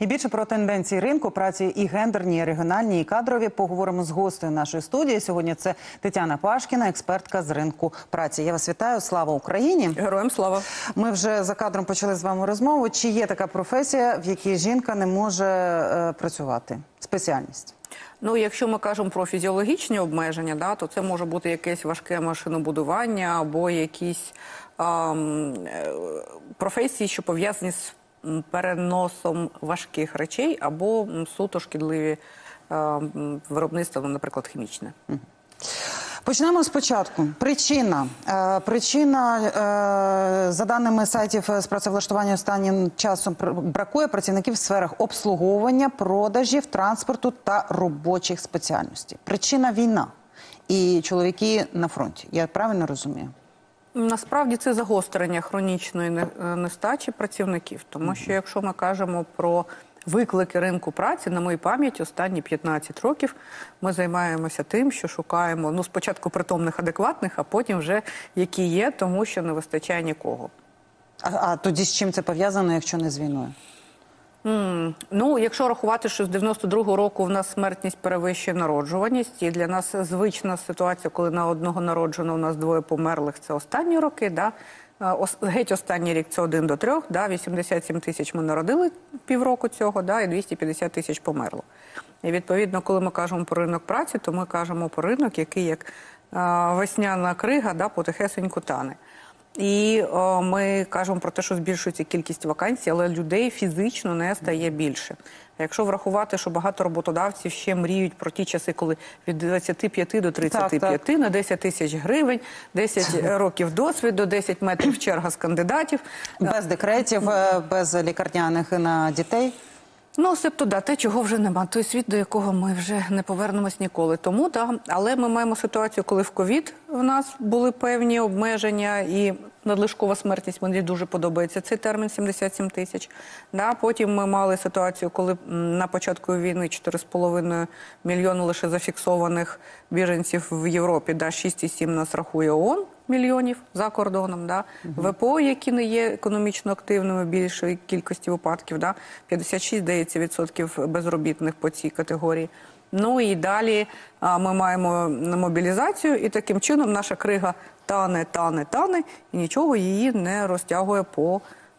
І більше про тенденції ринку праці і гендерні, і регіональні, і кадрові поговоримо з гостею нашої студії. Сьогодні це Тетяна Пашкіна, експертка з ринку праці. Я вас вітаю. Слава Україні! Героям слава! Ми вже за кадром почали з вами розмову. Чи є така професія, в якій жінка не може працювати? Спеціальність? Ну, якщо ми кажемо про фізіологічні обмеження, да, то це може бути якесь важке машинобудування або якісь професії, що пов'язані з переносом важких речей або суто шкідливі виробництва, наприклад, хімічне. Почнемо спочатку. Причина, за даними сайтів з працевлаштування, останнім часом бракує працівників в сферах обслуговування, продажів, транспорту та робочих спеціальностей. Причина – війна. І чоловіки на фронті. Я правильно розумію? Насправді це загострення хронічної нестачі працівників. Тому що якщо ми кажемо про виклики ринку праці, на моїй пам'яті, останні 15 років ми займаємося тим, що шукаємо, ну, спочатку притомних, адекватних, а потім вже які є, тому що не вистачає нікого. А тоді з чим це пов'язано, якщо не з війною? Ну, якщо рахувати, що з 92-го року в нас смертність перевищує народжуваність, і для нас звична ситуація, коли на одного народженого у нас двоє померлих, це останні роки, да? Геть останній рік – це 1 до 3, да? 87 тисяч ми народили півроку цього, да? І 250 тисяч померло. І відповідно, коли ми кажемо про ринок праці, то ми кажемо про ринок, який як весняна крига, да, потихесеньку тане. І ми кажемо про те, що збільшується кількість вакансій, але людей фізично не стає більше. А якщо врахувати, що багато роботодавців ще мріють про ті часи, коли від 25 до 35 на 10 тисяч гривень, 10 років досвіду, 10 метрів черга з кандидатів. Без декретів, без лікарняних на дітей? Ну, себто, да, те, чого вже нема. Той світ, до якого ми вже не повернемось ніколи. Тому, да, але ми маємо ситуацію, коли в ковід в нас були певні обмеження і надлишкова смертність, мені дуже подобається цей термін 77 тисяч. Да, потім ми мали ситуацію, коли на початку війни 4,5 мільйони лише зафіксованих біженців в Європі, да, 6,7 нас рахує ООН мільйонів за кордоном, да. ВПО, які не є економічно активними, більшої кількості випадків, да. 56, здається, відсотків безробітних по цій категорії. Ну і далі ми маємо мобілізацію, і таким чином наша крига тане, і нічого її не розтягує по...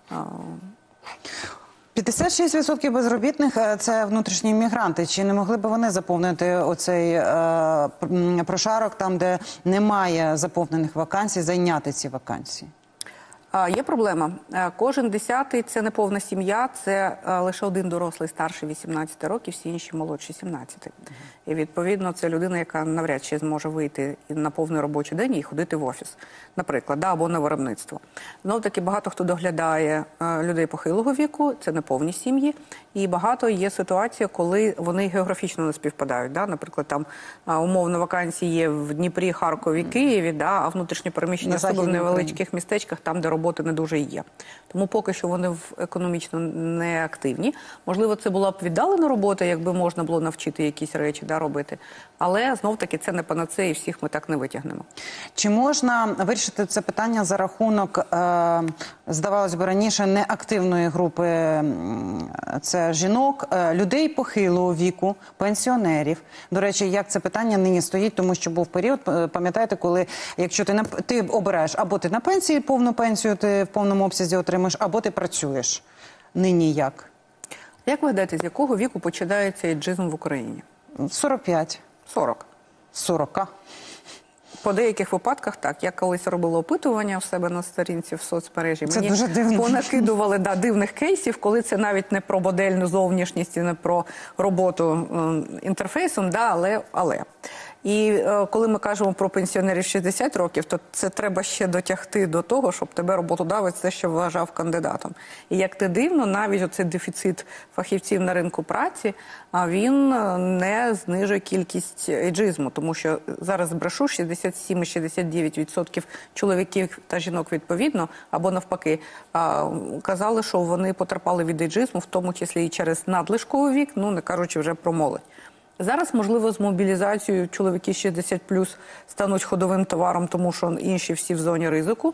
56% безробітних – це внутрішні мігранти. Чи не могли б вони заповнити оцей прошарок там, де немає заповнених вакансій, зайняти ці вакансії? Є проблема. Кожен 10-й – це не повна сім'я, це лише один дорослий старший 18 років, всі інші молодші 17. І відповідно це людина, яка навряд чи зможе вийти на повний робочий день і ходити в офіс, наприклад, да, або на виробництво. Знов-таки багато хто доглядає людей похилого віку, це не повні сім'ї, і багато є ситуацій, коли вони географічно не співпадають. Да? Наприклад, там умовно вакансії є в Дніпрі, Харкові, Києві, да? А внутрішні переміщені особи в невеличких містечках, там, де роботи не дуже є. Тому поки що вони економічно не активні. Можливо, це була б віддалена робота, якби можна було навчити якісь речі, да, робити. Але, знов-таки, це не панацея, і всіх ми так не витягнемо. Чи можна вирішити це питання за рахунок, здавалось би, раніше неактивної групи, це жінок, людей похилого віку, пенсіонерів? До речі, як це питання нині стоїть, тому що був період, пам'ятаєте, коли, якщо ти обираєш, або ти на пенсії, повну пенсію ти в повному обсязі отримаєш, або ти працюєш. Нині як? Як ви гадаєте, з якого віку починається ейджизм в Україні? 45. 40. 40. По деяких випадках так. Я колись робила опитування в себе на сторінці в соцмережі. Це мені дуже дивно. Понакидували дивних кейсів, коли це навіть не про модельну зовнішність і не про роботу інтерфейсом, але. І коли ми кажемо про пенсіонерів 60 років, то це треба ще дотягти до того, щоб тебе роботодавець все ще вважав кандидатом. І як не дивно, навіть оцей дефіцит фахівців на ринку праці, він не знижує кількість ейджизму, тому що зараз брешу 67-69% чоловіків та жінок відповідно, або навпаки, казали, що вони потерпали від ейджизму, в тому числі і через надлишковий вік, ну не кажучи вже про молодь. Зараз, можливо, з мобілізацією чоловіки 60+, стануть ходовим товаром, тому що інші всі в зоні ризику.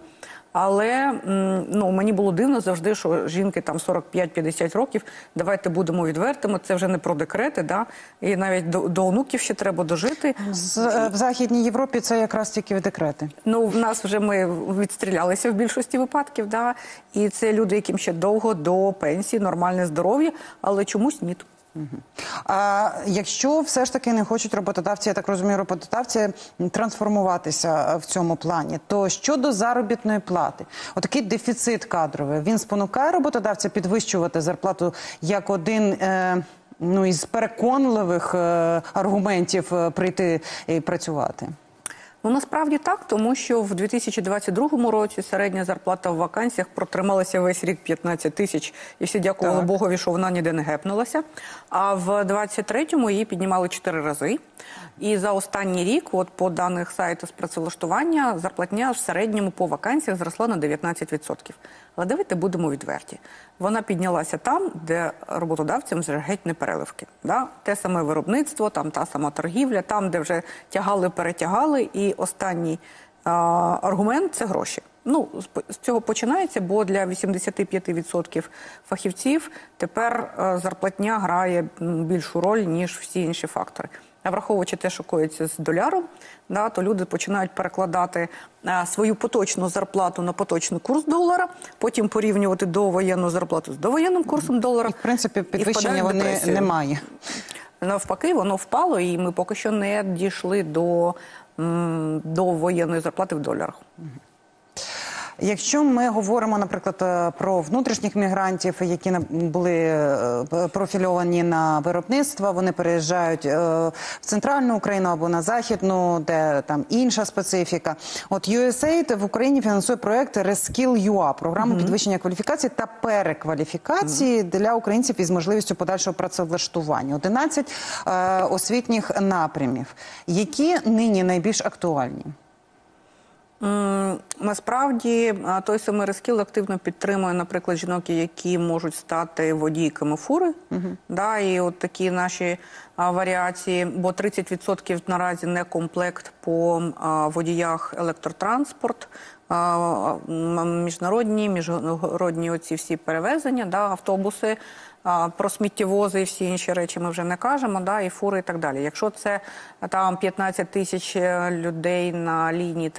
Але ну, мені було дивно завжди, що жінки там 45-50 років, давайте будемо відвертими, це вже не про декрети, да? І навіть до онуків ще треба дожити. В Західній Європі це якраз тільки декрети. Ну, в нас вже ми відстрілялися в більшості випадків, да? І це люди, яким ще довго до пенсії, нормальне здоров'я, але чомусь ні. А якщо все ж таки не хочуть роботодавці, я так розумію, роботодавці трансформуватися в цьому плані, то щодо заробітної плати, отакий дефіцит кадровий, він спонукає роботодавця підвищувати зарплату як один ну, із переконливих аргументів прийти і працювати? Ну, насправді так, тому що в 2022 році середня зарплата в вакансіях протрималася весь рік 15 тисяч, і всі дякували Богові, що вона ніде не гепнулася. А в 2023-му її піднімали 4 рази. І за останній рік, от по даних сайту з працевлаштування, зарплатня в середньому по вакансіях зросла на 19%. Але давайте будемо відверті. Вона піднялася там, де роботодавцям вже геть не переливки. Да? Те саме виробництво, там та сама торгівля, там, де вже тягали-перетягали. І останній аргумент – це гроші. Ну, з цього починається, бо для 85% фахівців тепер зарплатня грає більшу роль, ніж всі інші фактори. А враховуючи те, що коїться з доляром, да, то люди починають перекладати свою поточну зарплату на поточний курс долара, потім порівнювати довоєнну зарплату з довоєнним курсом долара. І, в принципі, підвищення вони немає. Навпаки, воно впало, і ми поки що не дійшли до воєнної зарплати в доларах. Якщо ми говоримо, наприклад, про внутрішніх мігрантів, які були профільовані на виробництво, вони переїжджають в центральну Україну або на західну, де там інша специфіка. От USAID в Україні фінансує проєкт Reskill.ua, програму підвищення кваліфікації та перекваліфікації для українців із можливістю подальшого працевлаштування. 11 освітніх напрямів. Які нині найбільш актуальні? Насправді, той самий Reskill активно підтримує, наприклад, жінок, які можуть стати водійками фури. Да, і от такі наші варіації, бо 30% наразі не комплект по водіях електротранспорт, міжнародні оці всі перевезення, да, автобуси, про сміттєвози і всі інші речі ми вже не кажемо, да, і фури і так далі. Якщо це там 15 тисяч людей на лінії,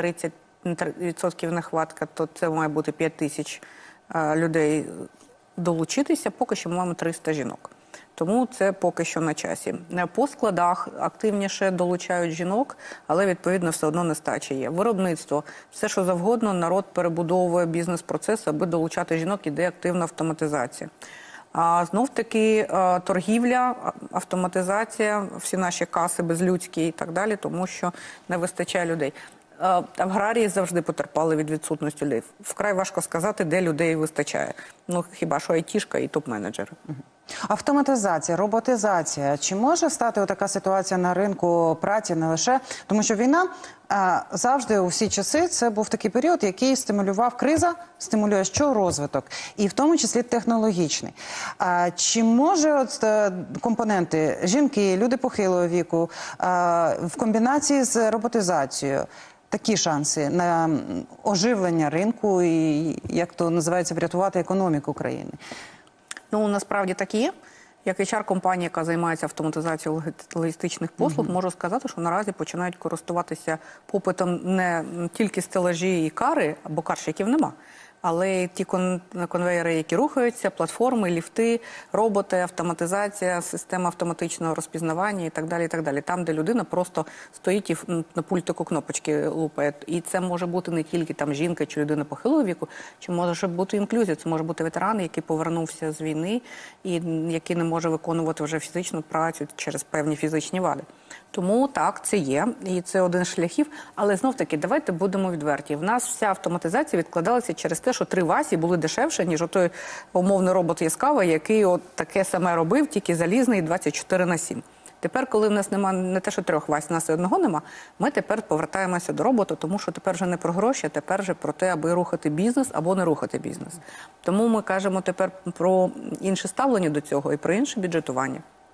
30% нехватка, то це має бути 5 тисяч людей долучитися, поки що ми маємо 300 жінок. Тому це поки що на часі. По складах активніше долучають жінок, але, відповідно, все одно нестача є. Виробництво, все, що завгодно, народ перебудовує бізнес-процес, аби долучати жінок, іде активна автоматизація. А знов-таки торгівля, автоматизація, всі наші каси безлюдські і так далі, тому що не вистачає людей. Аграрії завжди потерпали від відсутності людей. Вкрай важко сказати, де людей вистачає. Ну, хіба що айтішка і топ-менеджери. Автоматизація, роботизація. Чи може стати така ситуація на ринку праці не лише? Тому що війна завжди у всі часи це був такий період, який стимулював, криза стимулює що? Розвиток. І в тому числі технологічний. Чи може от компоненти жінки, люди похилого віку в комбінації з роботизацією такі шанси на оживлення ринку і, як то називається, врятувати економіку країни? Ну, насправді так і є. Як HR-компанія, яка займається автоматизацією логістичних послуг, можу сказати, що наразі починають користуватися попитом не тільки стелажі і кари, бо карщиків нема, але ті конвейери, які рухаються, платформи, ліфти, роботи, автоматизація, система автоматичного розпізнавання і так далі, і так далі. Там, де людина просто стоїть і на пультику кнопочки лупає. І це може бути не тільки там жінка чи людина похилого віку, чи може бути інклюзія. Це може бути ветеран, який повернувся з війни і який не може виконувати вже фізичну працю через певні фізичні вади. Тому так, це є, і це один з шляхів. Але знов-таки, давайте будемо відверті. В нас вся автоматизація відкладалася через те, що 3 Васі були дешевше, ніж отой умовний робот Яскава, який от таке саме робив, тільки залізний 24/7. Тепер, коли в нас нема не те, що 3 Вась, у нас і одного нема, ми тепер повертаємося до роботу, тому що тепер вже не про гроші, а тепер вже про те, аби рухати бізнес або не рухати бізнес. Тому ми кажемо тепер про інше ставлення до цього і про інше бюджетування.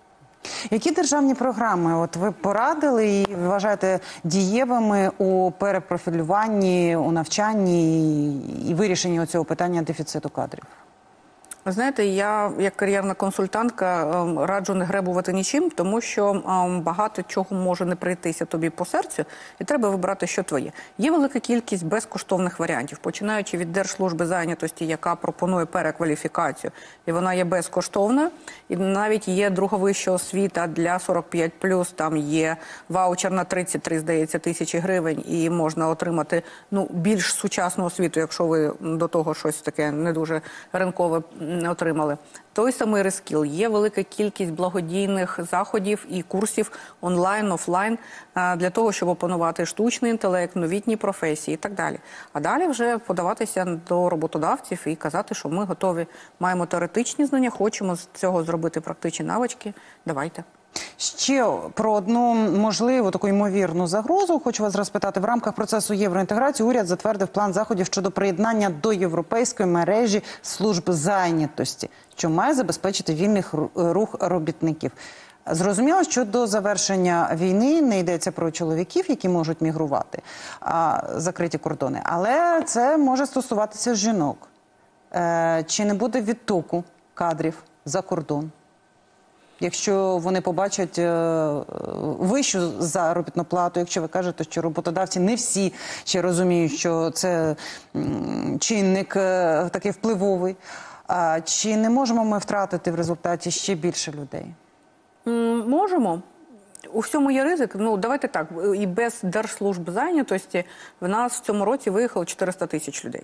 Які державні програми от ви порадили і вважаєте дієвими у перепрофілюванні, у навчанні і вирішенні цього питання дефіциту кадрів? Ви знаєте, я як кар'єрна консультантка раджу не гребувати нічим, тому що багато чого може не прийтися тобі по серцю, і треба вибирати, що твоє. Є велика кількість безкоштовних варіантів, починаючи від Держслужби зайнятості, яка пропонує перекваліфікацію, і вона є безкоштовна. І навіть є друга вища освіта для 45+, там є ваучер на 33, здається, тисячі гривень, і можна отримати більш сучасну освіту, якщо ви до того щось таке не дуже ринкове не отримали. Той самий Рескіл. Є велика кількість благодійних заходів і курсів онлайн, офлайн для того, щоб опанувати штучний інтелект, новітні професії і так далі. А далі вже подаватися до роботодавців і казати, що ми готові, маємо теоретичні знання, хочемо з цього зробити практичні навички. Давайте. Ще про одну можливу таку ймовірну загрозу хочу вас розпитати. В рамках процесу євроінтеграції уряд затвердив план заходів щодо приєднання до європейської мережі служб зайнятості, що має забезпечити вільний рух робітників. Зрозуміло, що до завершення війни не йдеться про чоловіків, які можуть мігрувати, закриті кордони, але це може стосуватися жінок. Чи не буде відтоку кадрів за кордон? Якщо вони побачать вищу заробітну плату, якщо ви кажете, що роботодавці не всі ще розуміють, що це чинник такий впливовий, чи не можемо ми втратити в результаті ще більше людей? Можемо. У всьому є ризик. Давайте так, і без Держслужб зайнятості в нас в цьому році виїхало 400 тисяч людей.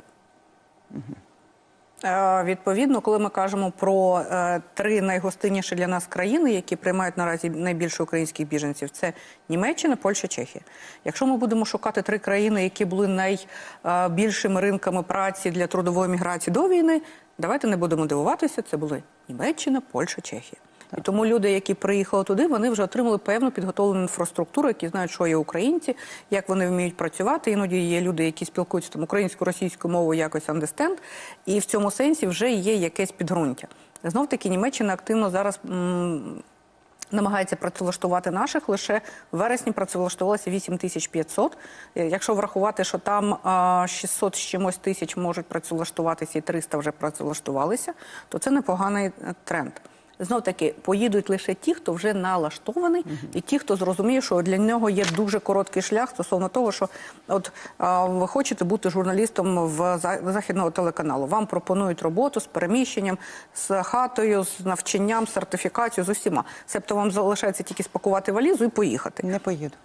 Відповідно, коли ми кажемо про 3 найгостинніші для нас країни, які приймають наразі найбільше українських біженців, це Німеччина, Польща, Чехія. Якщо ми будемо шукати 3 країни, які були найбільшими ринками праці для трудової міграції до війни, давайте не будемо дивуватися, це були Німеччина, Польща, Чехія. І тому люди, які приїхали туди, вони вже отримали певну підготовлену інфраструктуру, які знають, що є українці, як вони вміють працювати. Іноді є люди, які спілкуються там українською, російською мовою, якось understand. І в цьому сенсі вже є якесь підґрунтя. Знов-таки Німеччина активно зараз намагається працевлаштувати наших. Лише в вересні працевлаштувалося 8500. Якщо врахувати, що там 600 з чимось тисяч можуть працевлаштуватися і 300 вже працевлаштувалися, то це непоганий тренд. Знов-таки, поїдуть лише ті, хто вже налаштований, і ті, хто зрозуміє, що для нього є дуже короткий шлях стосовно того, що ви хочете бути журналістом в західного телеканалу. Вам пропонують роботу з переміщенням, з хатою, з навчанням, з сертифікацією, з усіма. Себто вам залишається тільки спакувати валізу і поїхати. Не поїду.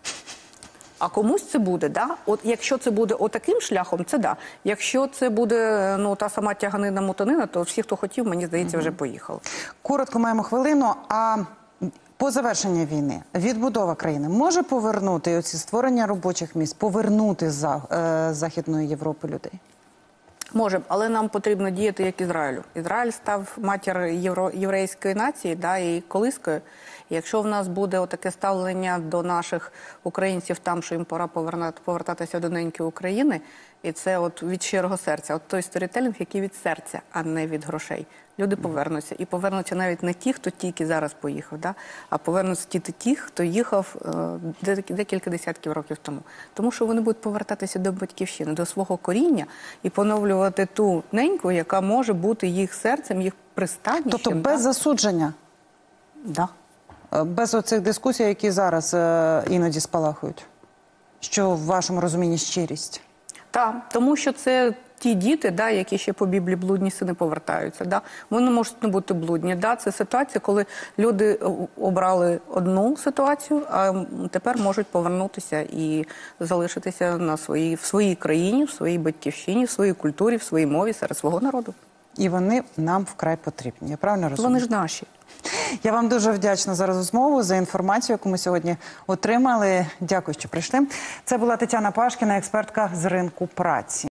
А комусь це буде, да? От якщо це буде отаким шляхом, це да. Якщо це буде та сама тяганина-мотанина, то всі, хто хотів, мені здається, вже поїхали. Коротко, маємо хвилину. А по завершенню війни відбудова країни може повернути оці створення робочих місць, повернути з Західної Європи людей? Може, але нам потрібно діяти як Ізраїлю. Ізраїль став матір єврейської нації, і колискою. І якщо в нас буде отаке ставлення до наших українців там, що їм пора повертатися до неньки України, і це від щирого серця, той сторітелінг, який від серця, а не від грошей. Люди повернуться. І повернуться навіть не ті, хто тільки зараз поїхав, а повернуться ті, хто їхав декілька десятків років тому. Тому що вони будуть повертатися до батьківщини, до свого коріння і поновлювати ту неньку, яка може бути їх серцем, їх пристанищем. Тобто без засудження? Так. Без оцих дискусій, які зараз іноді спалахують? Що в вашому розумінні щирість? Так, тому що це ті діти, які ще по Біблії блудні сини повертаються. Вони можуть не бути блудні. Це ситуація, коли люди обрали одну ситуацію, а тепер можуть повернутися і залишитися в своїй країні, в своїй батьківщині, в своїй культурі, в своїй мові, серед свого народу. І вони нам вкрай потрібні. Я правильно розумію? Вони ж наші. Я вам дуже вдячна за розмову, за інформацію, яку ми сьогодні отримали. Дякую, що прийшли. Це була Тетяна Пашкіна, експертка з ринку праці.